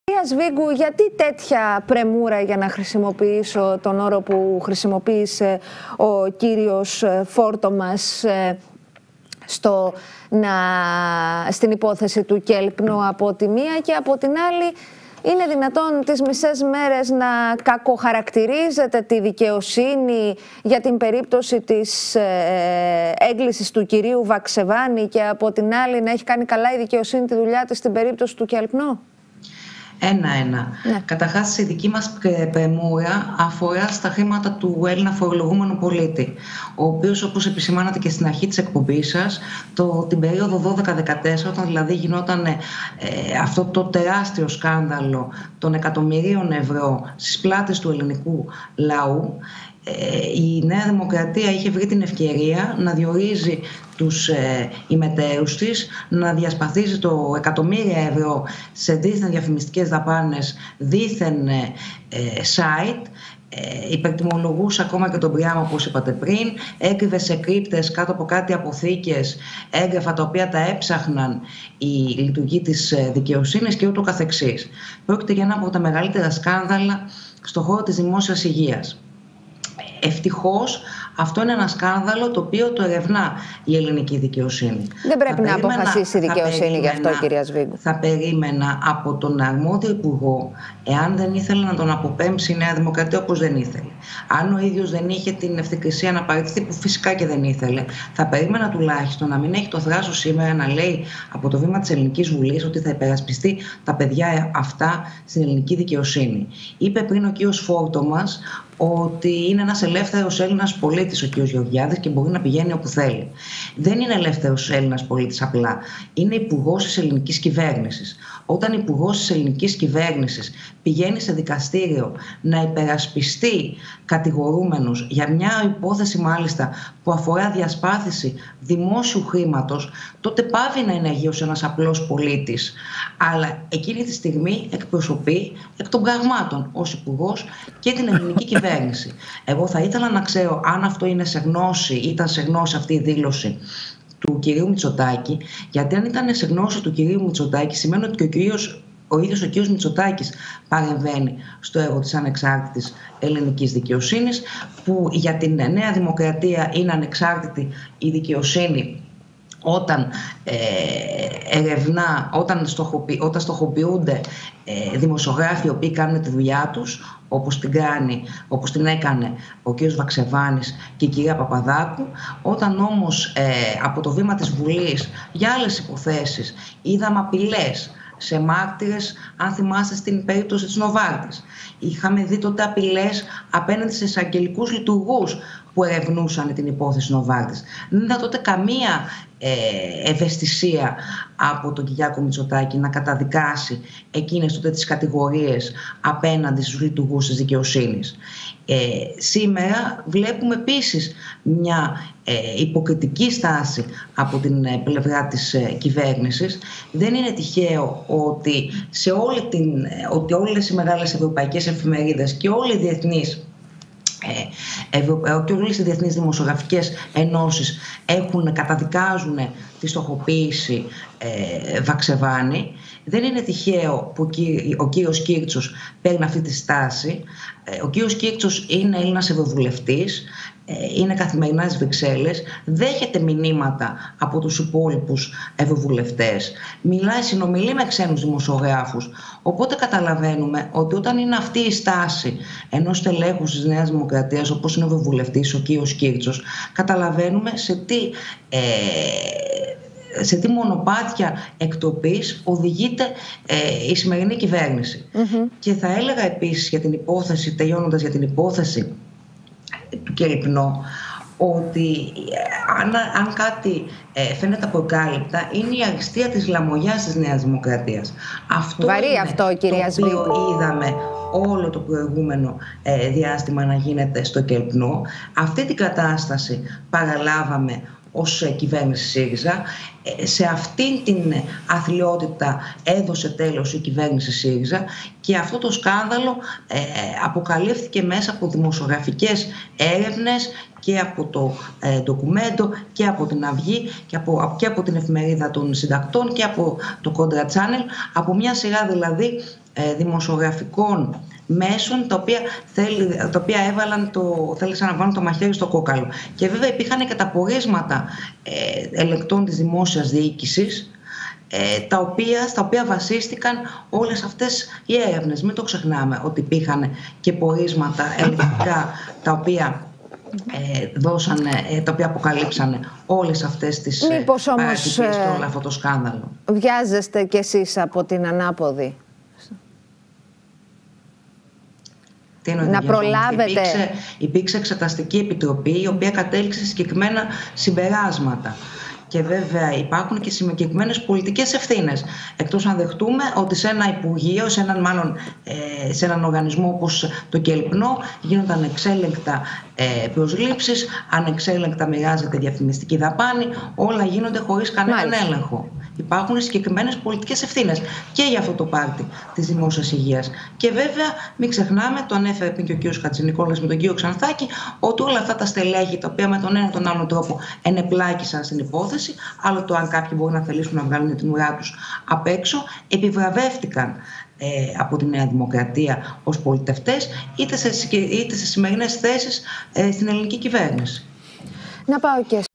Σβίγκου, γιατί τέτοια πρεμούρα για να χρησιμοποιήσω τον όρο που χρησιμοποίησε ο κύριος Φόρτομας στην υπόθεση του Κέλπνο από τη μία, και από την άλλη είναι δυνατόν τις μισές μέρες να κακοχαρακτηρίζετε τη δικαιοσύνη για την περίπτωση της έγκλησης του κυρίου Βαξεβάνη και από την άλλη να έχει κάνει καλά η δικαιοσύνη τη δουλειά της στην περίπτωση του Κέλπνο? Ένα-ένα. Ναι. Καταρχάς, η δική μας πρεμούρα αφορά στα χρήματα του Έλληνα φορολογούμενου πολίτη, ο οποίος, όπως επισημάνατε και στην αρχή της εκπομπής σας, την περίοδο 12-14, όταν δηλαδή γινόταν αυτό το τεράστιο σκάνδαλο των εκατομμυρίων ευρώ στις πλάτες του ελληνικού λαού, η Νέα Δημοκρατία είχε βρει την ευκαιρία να διορίζει τους ημετέρους της, να διασπαθίζει το εκατομμύρια ευρώ σε δίθεν διαφημιστικές δαπάνες, δίθεν site, υπερτιμολογούσε ακόμα και τον Πριάμο, όπως είπατε πριν, έκρυβε σε κρύπτες κάτω από κάτι αποθήκες έγγραφα τα οποία τα έψαχναν η λειτουργοί της δικαιοσύνης και ούτω καθεξής. Πρόκειται για ένα από τα μεγαλύτερα σκάνδαλα στον χώρο της δημόσιας υγείας. Ευτυχώς αυτό είναι ένα σκάνδαλο το οποίο το ερευνά η ελληνική δικαιοσύνη. Δεν πρέπει να αποφασίσει η δικαιοσύνη γι' αυτό, κυρία Σβίγκου. Θα περίμενα από τον αρμόδιο υπουργό, εάν δεν ήθελε να τον αποπέμψει η Νέα Δημοκρατία, όπως δεν ήθελε, αν ο ίδιος δεν είχε την ευθυκρισία να παραιτηθεί, που φυσικά και δεν ήθελε, θα περίμενα τουλάχιστον να μην έχει το θράσος σήμερα να λέει από το βήμα της Ελληνικής Βουλής ότι θα υπερασπιστεί τα παιδιά αυτά στην ελληνική δικαιοσύνη. Είπε πριν ο κύριος Φόρτομας ότι είναι ένας ελεύθερος Έλληνας πολίτης ο κ. Γεωργιάδης και μπορεί να πηγαίνει όπου θέλει. Δεν είναι ελεύθερος Έλληνας πολίτης απλά. Είναι υπουργός της ελληνικής κυβέρνησης. Όταν υπουργός της ελληνικής κυβέρνησης πηγαίνει σε δικαστήριο να υπερασπιστεί κατηγορούμενους για μια υπόθεση μάλιστα που αφορά διασπάθηση δημόσιου χρήματος, τότε πάβει να είναι αγίος ένας απλός πολίτης. Αλλά εκείνη τη στιγμή εκπροσωπεί εκ των πραγμάτων ως υπουργός και την ελληνική κυβέρνηση. Εγώ θα ήθελα να ξέρω αν αυτό είναι σε γνώση, ήταν σε γνώση αυτή η δήλωση του κυρίου Μητσοτάκη, γιατί αν ήταν σε γνώση του κυρίου Μητσοτάκη, σημαίνει ότι ο ίδιος ο κύριος Μητσοτάκης παρεμβαίνει στο έργο της ανεξάρτητης ελληνικής δικαιοσύνης, που για την Νέα Δημοκρατία είναι ανεξάρτητη η δικαιοσύνη όταν ερευνά, όταν στοχοποιούνται δημοσιογράφοι οι οποίοι κάνουν τη δουλειά τους, όπως την έκανε ο κ. Βαξεβάνης και η κυρία Παπαδάκου. Όταν όμως από το βήμα της Βουλής για άλλες υποθέσεις είδαμε απειλές σε μάρτυρες, αν θυμάστε στην περίπτωση της Νοβάρτης, είχαμε δει τότε απειλές απέναντι σε εισαγγελικούς λειτουργούς που ερευνούσαν την υπόθεση Νοβάρτης. Δεν είδα τότε καμία ευαισθησία από τον Κυριάκο Μητσοτάκη να καταδικάσει εκείνες τότε τις κατηγορίες απέναντι στους λειτουργούς της δικαιοσύνης. Σήμερα βλέπουμε επίσης μια υποκριτική στάση από την πλευρά της κυβέρνησης. Δεν είναι τυχαίο ότι ότι όλες οι μεγάλες ευρωπαϊκές εφημερίδες και όλοι οι διεθνείς και όλες οι διεθνείς δημοσιογραφικές ενώσεις καταδικάζουν τη στοχοποίηση Βαξεβάνη. Δεν είναι τυχαίο που ο κύριος Κίρτσος παίρνει αυτή τη στάση. Ο κύριος Κίρτσος είναι Έλληνας ευρωβουλευτής, είναι καθημερινά στις Βρυξέλλες, δέχεται μηνύματα από τους υπόλοιπους ευρωβουλευτές, συνομιλεί με ξένους δημοσιογράφους. Οπότε καταλαβαίνουμε ότι όταν είναι αυτή η στάση ενός τελέχους της Νέας Δημοκρατίας, όπως είναι ο ευρωβουλευτής ο κύριος Κίρτσος, καταλαβαίνουμε σε τι μονοπάτια εκτοπής οδηγείται η σημερινή κυβέρνηση. Και θα έλεγα επίσης για την υπόθεση, τελειώνοντας για την υπόθεση του Κελπνό, ότι αν κάτι φαίνεται αποκάλυπτα, είναι η αριστεία της λαμογιάς της Νέας Δημοκρατίας. Βαρύ αυτό, κυρία Σβίγκου. Το οποίο είδαμε όλο το προηγούμενο διάστημα να γίνεται στο Κελπνό. Αυτή την κατάσταση παραλάβαμε ως κυβέρνηση ΣΥΡΙΖΑ. Σε αυτήν την αθλιότητα έδωσε τέλος η κυβέρνηση ΣΥΡΙΖΑ και αυτό το σκάνδαλο αποκαλύφθηκε μέσα από δημοσιογραφικές έρευνες και από το ντοκουμέντο και από την Αυγή και από την Εφημερίδα των Συντακτών και από το Contra Channel, από μια σειρά δηλαδή δημοσιογραφικών μέσων τα οποία θέλησαν να βάλουν το μαχαίρι στο κόκαλο. Και βέβαια υπήρχαν και τα πορίσματα ελεκτών της δημόσιας διοίκησης, στα οποία βασίστηκαν όλες αυτές οι έρευνες. Μην το ξεχνάμε ότι υπήρχαν και πορίσματα ελεκτικά τα οποία αποκαλύψανε όλες αυτές τις παρατυπίες και όλο αυτό το σκάνδαλο. Βιάζεστε κι εσείς από την ανάποδη? Να προλάβετε. Υπήρξε εξεταστική επιτροπή η οποία κατέληξε συγκεκριμένα συμπεράσματα. Και βέβαια υπάρχουν και συγκεκριμένες πολιτικές ευθύνες. Εκτός αν δεχτούμε ότι σε ένα υπουργείο, σε έναν οργανισμό όπως το ΚΕΛΠΝΟ, γίνονται ανεξέλεγκτα προσλήψεις, ανεξέλεγκτα μοιράζεται διαφημιστική δαπάνη, όλα γίνονται χωρίς κανέναν έλεγχο. Υπάρχουν συγκεκριμένες πολιτικές ευθύνες και για αυτό το πάρτι της δημόσιας υγείας. Και βέβαια, μην ξεχνάμε, το ανέφερε πριν και ο κ. Χατζηνικόλας με τον κ. Ξανθάκη, ότι όλα αυτά τα στελέχη, τα οποία με τον ένα ή τον άλλο τρόπο ενεπλάκησαν στην υπόθεση, άλλο το αν κάποιοι μπορεί να θελήσουν να βγάλουν την ουρά τους απ' έξω, επιβραβεύτηκαν από τη Νέα Δημοκρατία ως πολιτευτές, είτε σε σημερινές θέσεις στην ελληνική κυβέρνηση. Να πάω και